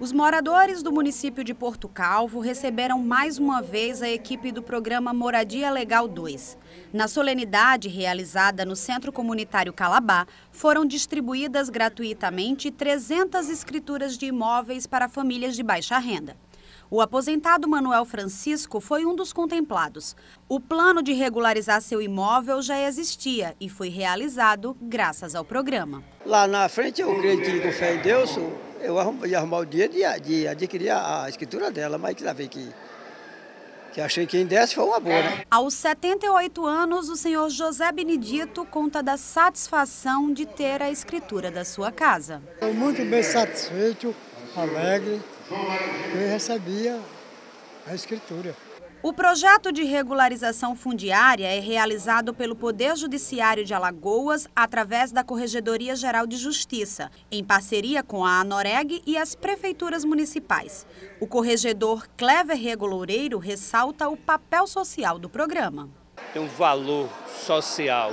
Os moradores do município de Porto Calvo receberam mais uma vez a equipe do programa Moradia Legal 2. Na solenidade realizada no Centro Comunitário Calabá, foram distribuídas gratuitamente 300 escrituras de imóveis para famílias de baixa renda. O aposentado Manuel Francisco foi um dos contemplados. O plano de regularizar seu imóvel já existia e foi realizado graças ao programa. Lá na frente eu creio que, com fé em Deus, eu ia arrumar o dia de adquirir a escritura dela, mas que achei que quem desse foi uma boa, né? Aos 78 anos, o senhor José Benedito conta da satisfação de ter a escritura da sua casa. Estou muito bem satisfeito, alegre, eu recebia a escritura. O projeto de regularização fundiária é realizado pelo Poder Judiciário de Alagoas através da Corregedoria Geral de Justiça, em parceria com a ANOREG e as prefeituras municipais. O corregedor Clever Rego Loureiro ressalta o papel social do programa. Tem um valor social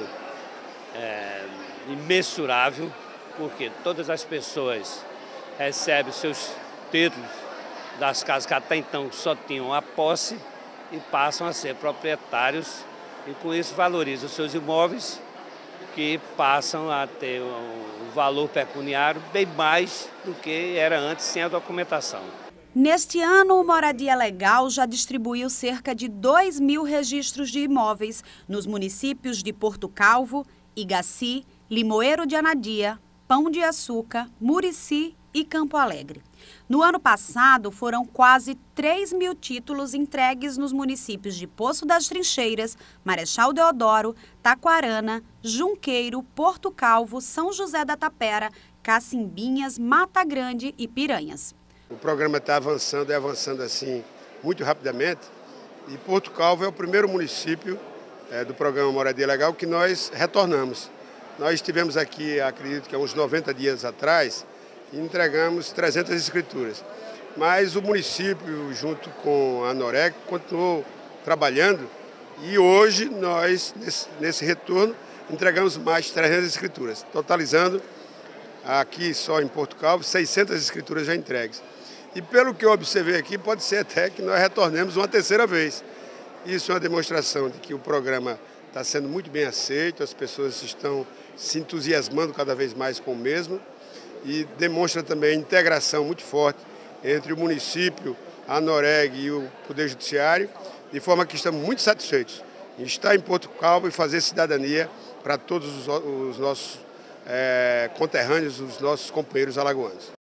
imensurável, porque todas as pessoas recebem seus títulos das casas que até então só tinham a posse e passam a ser proprietários e com isso valorizam os seus imóveis, que passam a ter um valor pecuniário bem mais do que era antes sem a documentação. Neste ano, o Moradia Legal já distribuiu cerca de 2.000 registros de imóveis nos municípios de Porto Calvo, Igaci, Limoeiro de Anadia, Pão de Açúcar, Murici e Campo Alegre. No ano passado, foram quase 3.000 títulos entregues nos municípios de Poço das Trincheiras, Marechal Deodoro, Taquarana, Junqueiro, Porto Calvo, São José da Tapera, Cacimbinhas, Mata Grande e Piranhas. O programa está avançando assim muito rapidamente, e Porto Calvo é o primeiro município do programa Moradia Legal que nós retornamos. Nós estivemos aqui, acredito que há uns 90 dias atrás, e entregamos 300 escrituras. Mas o município, junto com a ANOREG, continuou trabalhando e hoje nós, nesse retorno, entregamos mais 300 escrituras, totalizando aqui só em Porto Calvo 600 escrituras já entregues. E pelo que eu observei aqui, pode ser até que nós retornemos uma terceira vez. Isso é uma demonstração de que o programa está sendo muito bem aceito, as pessoas estão se entusiasmando cada vez mais com o mesmo e demonstra também integração muito forte entre o município, a ANOREG e o Poder Judiciário, de forma que estamos muito satisfeitos em estar em Porto Calvo e fazer cidadania para todos os nossos conterrâneos, os nossos companheiros alagoanos.